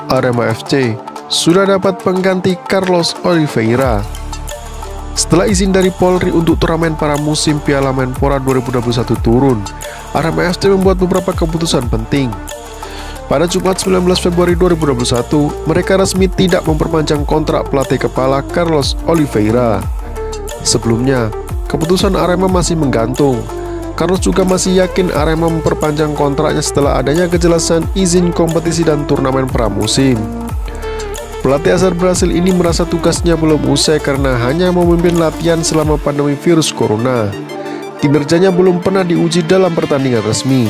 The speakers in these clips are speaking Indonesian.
Arema FC sudah dapat pengganti Carlos Oliveira. Setelah izin dari Polri untuk turnamen pramusim Piala Menpora 2021 turun, Arema FC membuat beberapa keputusan penting. Pada Jumat 19 Februari 2021, mereka resmi tidak memperpanjang kontrak pelatih kepala Carlos Oliveira. Sebelumnya, keputusan Arema masih menggantung. Carlos juga masih yakin Arema memperpanjang kontraknya setelah adanya kejelasan izin kompetisi dan turnamen pramusim. Pelatih asal Brasil ini merasa tugasnya belum usai karena hanya memimpin latihan selama pandemi virus corona. Kinerjanya belum pernah diuji dalam pertandingan resmi.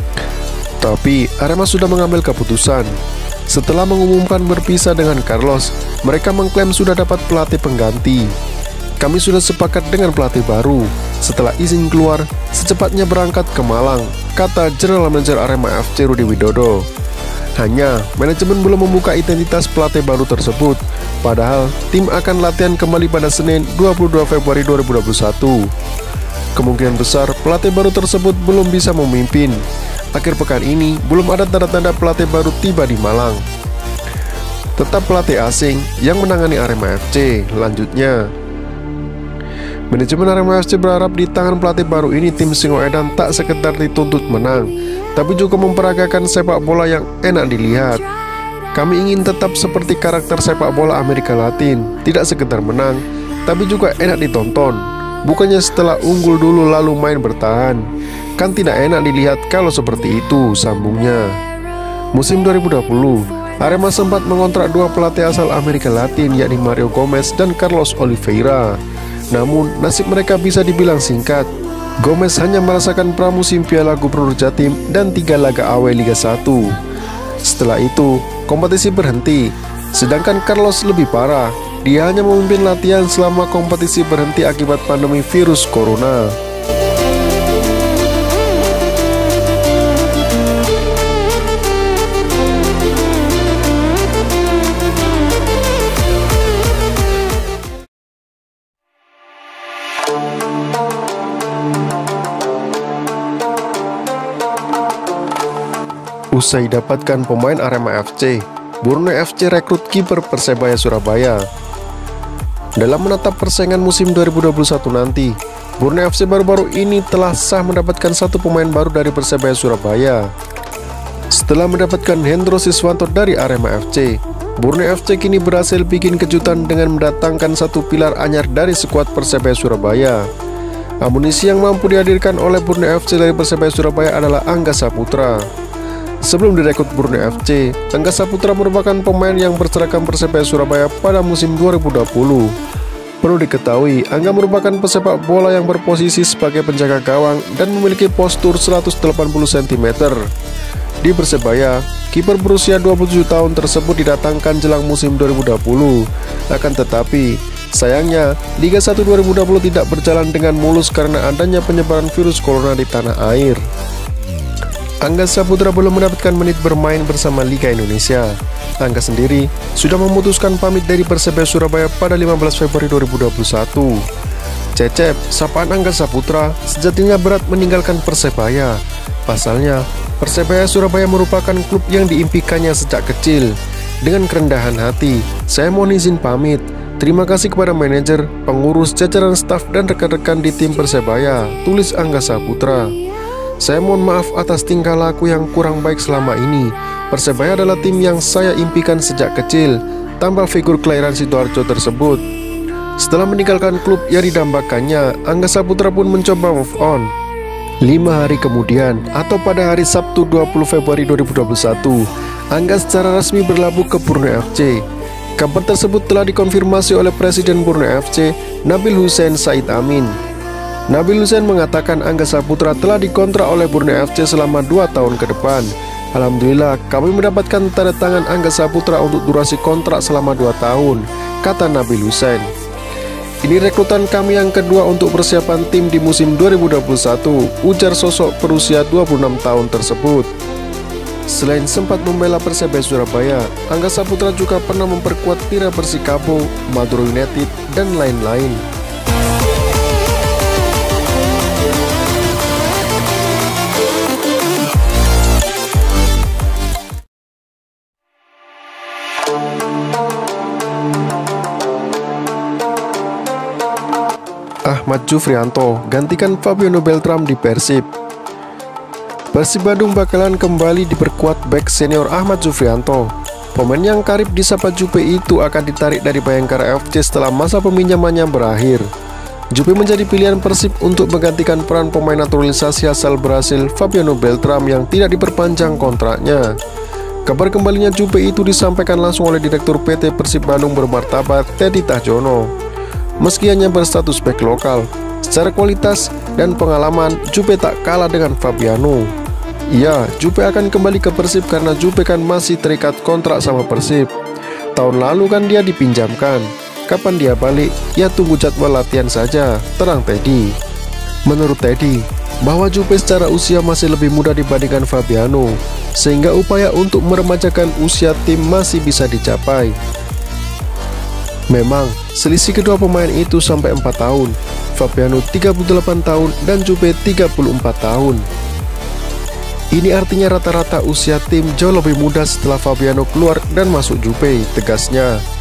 Tapi Arema sudah mengambil keputusan. Setelah mengumumkan berpisah dengan Carlos, mereka mengklaim sudah dapat pelatih pengganti. Kami sudah sepakat dengan pelatih baru. Setelah izin keluar, secepatnya berangkat ke Malang, kata General Manager Arema FC Rudi Widodo. Hanya, manajemen belum membuka identitas pelatih baru tersebut. Padahal, tim akan latihan kembali pada Senin 22 Februari 2021. Kemungkinan besar pelatih baru tersebut belum bisa memimpin. Akhir pekan ini, belum ada tanda-tanda pelatih baru tiba di Malang. Tetap pelatih asing yang menangani Arema FC. Lanjutnya, manajemen Arema FC berharap di tangan pelatih baru ini tim Singoedan tak sekedar dituntut menang, tapi juga memperagakan sepak bola yang enak dilihat. Kami ingin tetap seperti karakter sepak bola Amerika Latin, tidak sekedar menang, tapi juga enak ditonton. Bukannya setelah unggul dulu lalu main bertahan. Kan tidak enak dilihat kalau seperti itu, sambungnya. Musim 2020, Arema sempat mengontrak dua pelatih asal Amerika Latin, yakni Mario Gomez dan Carlos Oliveira. Namun, nasib mereka bisa dibilang singkat. Gomez hanya merasakan pramusim Piala Gubernur Jatim dan 3 laga awal Liga 1. Setelah itu, kompetisi berhenti. Sedangkan Carlos lebih parah. Dia hanya memimpin latihan selama kompetisi berhenti akibat pandemi virus corona. Usai dapatkan pemain Arema FC, Borneo FC rekrut kiper Persebaya Surabaya. Dalam menatap persaingan musim 2021 nanti, Borneo FC baru-baru ini telah sah mendapatkan satu pemain baru dari Persebaya Surabaya. Setelah mendapatkan Hendro Siswanto dari Arema FC, Borneo FC kini berhasil bikin kejutan dengan mendatangkan satu pilar anyar dari skuad Persebaya Surabaya. Amunisi yang mampu dihadirkan oleh Borneo FC dari Persebaya Surabaya adalah Angga Saputra. Sebelum direkrut Borneo FC, Angga Saputra merupakan pemain yang berseragam Persebaya Surabaya pada musim 2020. Perlu diketahui, Angga merupakan pesepak bola yang berposisi sebagai penjaga gawang dan memiliki postur 180 cm. Di Persebaya, kiper berusia 27 tahun tersebut didatangkan jelang musim 2020. Akan tetapi, sayangnya, Liga 1 2020 tidak berjalan dengan mulus karena adanya penyebaran virus corona di tanah air. Angga Saputra belum mendapatkan menit bermain bersama Liga Indonesia. Angga sendiri sudah memutuskan pamit dari Persebaya Surabaya pada 15 Februari 2021. Cecep, sapaan Angga Saputra, sejatinya berat meninggalkan Persebaya. Pasalnya, Persebaya Surabaya merupakan klub yang diimpikannya sejak kecil. Dengan kerendahan hati, saya mohon izin pamit. Terima kasih kepada manajer, pengurus, jajaran staf, dan rekan-rekan di tim Persebaya, tulis Angga Saputra. Saya mohon maaf atas tingkah laku yang kurang baik selama ini. Persebaya adalah tim yang saya impikan sejak kecil, tambah figur kelahiran Sidoarjo tersebut. Setelah meninggalkan klub yang didambakannya, Angga Saputra pun mencoba move on. 5 hari kemudian, atau pada hari Sabtu 20 Februari 2021, Angga secara resmi berlabuh ke Borneo FC. Kabar tersebut telah dikonfirmasi oleh Presiden Borneo FC, Nabil Hussein Said Amin. Nabil Hussein mengatakan Angga Saputra telah dikontrak oleh Borneo FC selama 2 tahun ke depan. Alhamdulillah, kami mendapatkan tanda tangan Angga Saputra untuk durasi kontrak selama 2 tahun, kata Nabil Hussein. Ini rekrutan kami yang kedua untuk persiapan tim di musim 2021, ujar sosok berusia 26 tahun tersebut. Selain sempat membela Persebaya Surabaya, Angga Saputra juga pernah memperkuat Tira Persikabo, Madura United, dan lain-lain. Ahmad Jufrianto gantikan Fabiano Beltram di Persib. Persib Bandung bakalan kembali diperkuat bek senior Ahmad Jufrianto. Pemain yang karib disapa Jupe itu akan ditarik dari Bayangkara FC setelah masa peminjamannya berakhir. Jupe menjadi pilihan Persib untuk menggantikan peran pemain naturalisasi asal Brasil Fabiano Beltram yang tidak diperpanjang kontraknya. Kabar kembalinya Jupe itu disampaikan langsung oleh Direktur PT Persib Bandung bermartabat Teddy Tahjono. Meski hanya berstatus bek lokal, secara kualitas dan pengalaman Jupe tak kalah dengan Fabiano. Iya, Jupe akan kembali ke Persib karena Jupe kan masih terikat kontrak sama Persib. Tahun lalu kan dia dipinjamkan. Kapan dia balik? Ya tunggu jadwal latihan saja, terang Teddy. Menurut Teddy, bahwa Jupe secara usia masih lebih muda dibandingkan Fabiano, sehingga upaya untuk meremajakan usia tim masih bisa dicapai. Memang, selisih kedua pemain itu sampai 4 tahun. Fabiano 38 tahun dan Jupe 34 tahun. Ini artinya rata-rata usia tim jauh lebih muda setelah Fabiano keluar dan masuk Jupe, tegasnya.